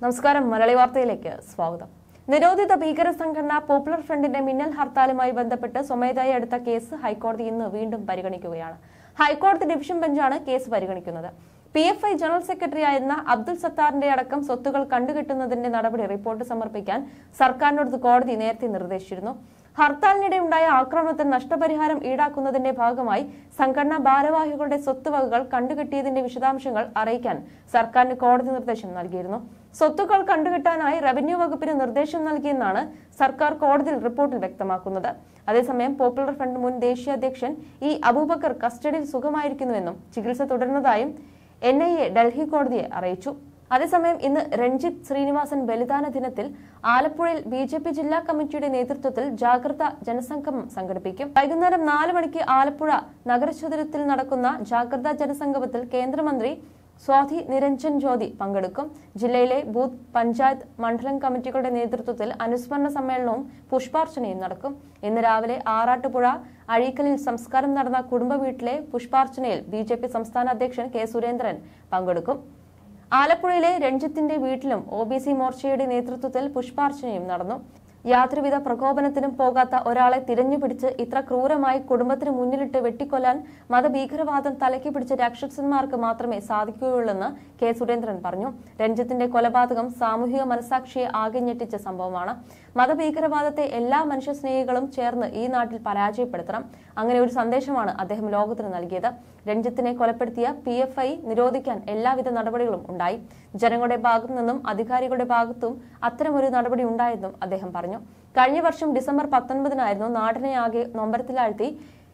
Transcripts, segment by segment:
നമസ്കാരം മലയാളി വാർത്തയിലേക്ക് സ്വാഗതം. നിരോധിത ഭീകര സംഘടന പോപ്പുലർ ഫ്രണ്ടിന്റെ മിന്നൽ ഹർത്താലുമായി ബന്ധപ്പെട്ട് സ്വമേധയാ എടുത്ത കേസ് ഹൈക്കോടതി ഇന്ന് വീണ്ടും പരിഗണിക്കുകയാണ്. ഹൈക്കോടതി ഡിവിഷൻ ബെഞ്ചാണ് കേസ് പരിഗണിക്കുന്നത്. PFI ജനറൽ സെക്രട്ടറി ആയിരുന്ന അബ്ദുൾ സത്താറിന്റെ അടക്കം സ്വത്തുകൾ കണ്ടുകെട്ടുന്നതിന്റെ നടപടി റിപ്പോർട്ട് സമർപ്പിക്കാൻ സർക്കാരിനോട് കോടതി നേരത്തെ നിർദ്ദേശിച്ചിരുന്നു. ഹർത്താലിനിടെ ഉണ്ടായ ആക്രമണത്തിന് നഷ്ടപരിഹാരം ഈടാക്കുന്നതിന്റെ ഭാഗമായി സംഘടനാ ഭാരവാഹികളുടെ സ്വത്തുവകകൾ കണ്ടുകെട്ടിയതിന്റെ വിശദാംശങ്ങൾ അറിയിക്കാൻ സർക്കാരിന് കോടതി നിർദ്ദേശം നൽകിയിരുന്നു. സ്വത്തുക്കൾ കണ്ടുകെട്ടാനായി റവന്യൂ വകുപ്പിന് നിർദ്ദേശം നൽകിയെന്നാണ് സർക്കാർ കോടതിയിൽ റിപ്പോർട്ടിൽ വ്യക്തമാക്കുന്നത്. അതേസമയം പോപ്പുലർ ഫ്രണ്ട് മുൻ ദേശീയ അധ്യക്ഷൻ അബൂബക്കർ കസ്റ്റഡിയിൽ സുഖമായിരിക്കുന്നുവെന്നും ചികിത്സ തുടരുന്നതായും NIA ഡൽഹി കോടതിയെ അറിയിച്ചു. അതേസമയം ഇന്ന് രഞ്ജിത്ത് ശ്രീനിവാസൻ ബലിദാന ദിനത്തിൽ ആലപ്പുഴയിൽ BJP ജില്ലാ കമ്മിറ്റിയുടെ നേതൃത്വത്തിൽ ജാഗ്രത ജനസംഗമം സംഘടിപ്പിക്കും. വൈകുന്നേരം 4 മണിക്ക് ആലപ്പുഴ നഗരചതുരത്തിൽ നടക്കുന്ന ജാഗ്രത ജനസംഗമത്തിൽ കേന്ദ്രമന്ത്രി സ്വാതി നിരഞ്ജൻ ജ്യോതി പങ്കെടുക്കും. ജില്ലയിലെ ബൂത്ത്, പഞ്ചായത്ത്, മണ്ഡലം കമ്മിറ്റികളുടെ നേതൃത്വത്തിൽ അനുസ്മരണ സമ്മേളനവും പുഷ്പാർച്ചനയും നടക്കും. ഇന്ന് രാവിലെ ആറാട്ടുപുഴ അഴീക്കലിൽ സംസ്കാരം നടന്ന കുടുംബ വീട്ടിലെ പുഷ്പാർച്ചനയിൽ BJP സംസ്ഥാന അധ്യക്ഷൻ K സുരേന്ദ്രൻ പങ്കെടുക്കും. ആലപ്പുഴയിലെ രഞ്ജിത്തിന്റെ വീട്ടിലും OBC മോർച്ചയുടെ നേതൃത്വത്തിൽ പുഷ്പാർച്ചനയും നടന്നു. യാതൊരുവിധ പ്രകോപനത്തിനും പോകാത്ത ഒരാളെ തിരഞ്ഞുപിടിച്ച് ഇത്ര ക്രൂരമായി കുടുംബത്തിന് മുന്നിലിട്ട് വെട്ടിക്കൊല്ലാൻ മതഭീകരവാദം തലയ്ക്ക് പിടിച്ച രാക്ഷസന്മാർക്ക് മാത്രമേ സാധിക്കുകയുള്ളൂവെന്ന് K സുരേന്ദ്രൻ പറഞ്ഞു. രഞ്ജിത്തിന്റെ കൊലപാതകം സാമൂഹിക മനസാക്ഷിയെ ആകെ ഞെട്ടിച്ച സംഭവമാണ്. മതഭീകരവാദത്തെ എല്ലാ മനുഷ്യസ്നേഹികളും ചേർന്ന് ഈ നാട്ടിൽ പരാജയപ്പെടുത്തണം. അങ്ങനെ ഒരു സന്ദേശമാണ് അദ്ദേഹം ലോകത്തിന് നൽകിയത്. രഞ്ജിത്തിനെ കൊലപ്പെടുത്തിയ PFI നിരോധിക്കാൻ എല്ലാവിധ നടപടികളും ഉണ്ടായി. ജനങ്ങളുടെ ഭാഗത്തു നിന്നും അധികാരികളുടെ ഭാഗത്തും അത്തരമൊരു നടപടി ഉണ്ടായെന്നും അദ്ദേഹം പറഞ്ഞു. കഴിഞ്ഞ വർഷം ഡിസംബർ 19-നായിരുന്നു നാടിനെ ആകെ നൊമ്പരത്തിലാഴ്ത്തി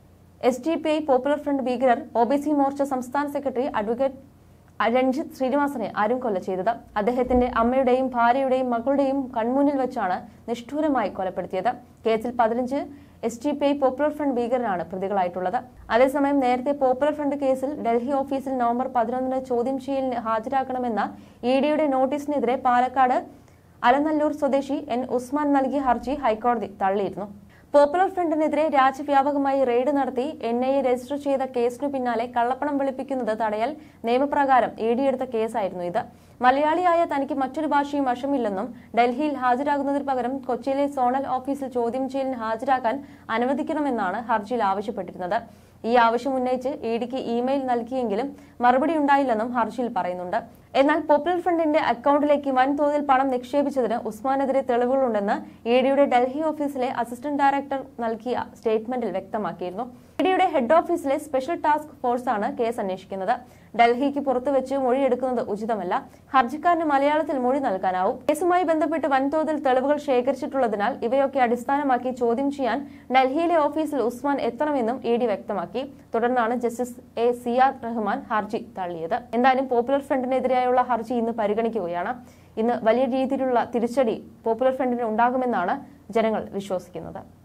SDPI പോപ്പുലർ ഫ്രണ്ട് ഭീകരർ OBC മോർച്ച സംസ്ഥാന സെക്രട്ടറി അഡ്വക്കേറ്റ് രഞ്ജിത്ത് ശ്രീനിവാസനെ കൊല ചെയ്തത്. അദ്ദേഹത്തിന്റെ അമ്മയുടെയും ഭാര്യയുടെയും മകളുടെയും കൺമുന്നിൽ വെച്ചാണ് നിഷ്ഠൂരമായി കൊലപ്പെടുത്തിയത്. കേസിൽ 15 SDPI പോപ്പുലർ ഫ്രണ്ട് ഭീകരരാണ് പ്രതികളായിട്ടുള്ളത്. അതേസമയം നേരത്തെ പോപ്പുലർ ഫ്രണ്ട് കേസിൽ ഡൽഹി ഓഫീസിൽ നവംബർ 11-ന് ചോദ്യം ചെയ്യലിന് ഹാജരാക്കണമെന്ന EDയുടെ നോട്ടീസിനെതിരെ പാലക്കാട് അലനല്ലൂർ സ്വദേശി N ഉസ്മാൻ നൽകിയ ഹർജി ഹൈക്കോടതി തള്ളിയിരുന്നു. പോപ്പുലർ ഫ്രണ്ടിനെതിരെ രാജ്യവ്യാപകമായി റെയ്ഡ് നടത്തി NIA രജിസ്റ്റർ ചെയ്ത കേസിനു പിന്നാലെ കള്ളപ്പണം വെളുപ്പിക്കുന്നത് തടയൽ നിയമപ്രകാരം ED എടുത്ത കേസായിരുന്നു ഇത്. മലയാളിയായ തനിക്ക് മറ്റൊരു ഭാഷയും വശമില്ലെന്നും ഡൽഹിയിൽ ഹാജരാകുന്നതിന് പകരം കൊച്ചിയിലെ സോണൽ ഓഫീസിൽ ചോദ്യം ചെയ്യലിന് ഹാജരാക്കാൻ അനുവദിക്കണമെന്നാണ് ഹർജിയിൽ ആവശ്യപ്പെട്ടിരുന്നത്. ഈ ആവശ്യം ഉന്നയിച്ച് EDക്ക് ഇമെയിൽ നൽകിയെങ്കിലും മറുപടി ഉണ്ടായില്ലെന്നും ഹർജിയിൽ പറയുന്നുണ്ട്. എന്നാൽ പോപ്പുലർ ഫ്രണ്ടിന്റെ അക്കൗണ്ടിലേക്ക് വൻതോതിൽ പണം നിക്ഷേപിച്ചതിന് ഉസ്മാനെതിരെ തെളിവുകളുണ്ടെന്ന് EDയുടെ ഡൽഹി ഓഫീസിലെ അസിസ്റ്റന്റ് ഡയറക്ടർ നൽകിയ സ്റ്റേറ്റ്മെന്റിൽ വ്യക്തമാക്കിയിരുന്നു. EDയുടെ ഹെഡ് ഓഫീസിലെ സ്പെഷ്യൽ ടാസ്ക് ഫോഴ്സാണ് കേസ് അന്വേഷിക്കുന്നത്. ഡൽഹിക്ക് പുറത്തുവെച്ച് മൊഴിയെടുക്കുന്നത് ഉചിതമല്ല. ഹർജിക്കാരന് മലയാളത്തിൽ മൊഴി നൽകാനാവും. കേസുമായി ബന്ധപ്പെട്ട് വൻതോതിൽ തെളിവുകൾ ശേഖരിച്ചിട്ടുള്ളതിനാൽ ഇവയൊക്കെ അടിസ്ഥാനമാക്കി ചോദ്യം ചെയ്യാൻ ഡൽഹിയിലെ ഓഫീസിൽ ഉസ്മാൻ എത്തണമെന്നും ED വ്യക്തമാക്കി. തുടർന്നാണ് ജസ്റ്റിസ് CR റഹ്മാൻ ഹർജി തള്ളിയത്. എന്തായാലും പോപ്പുലർ ഫ്രണ്ടിനെതിരെയുള്ള ഹർജി ഇന്ന് പരിഗണിക്കുകയാണ്. ഇന്ന് വലിയ രീതിയിലുള്ള തിരിച്ചടി പോപ്പുലർ ഫ്രണ്ടിന് ഉണ്ടാകുമെന്നാണ് ജനങ്ങൾ വിശ്വസിക്കുന്നത്.